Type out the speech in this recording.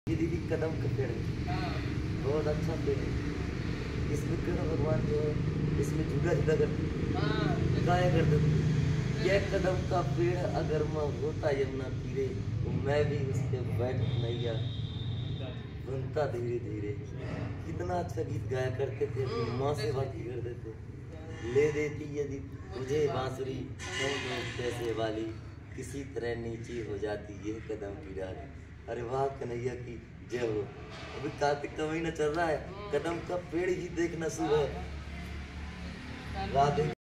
ये दीदी कदम का पेड़ है, बहुत अच्छा पेड़ है। इसमें कृष्ण भगवान जो है इसमें झूला झूला करते गाया करते थे। यह कदम का पेड़ अगर मैं होता यमुना तीरे तो मैं भी उस पे बैठ नैया बनता धीरे धीरे। कितना अच्छा गीत गाया करते थे, अपनी माँ से बात करते थे। ले देती यदि मुझे बांसुरी पैसे वाली, किसी तरह नीची हो जाती ये कदम की डाली। अरे वाह कन्हैया की जय हो। अभी कार्तिक का महीना चल रहा है, कदम का पेड़ ही देखना शुभ है। राधे।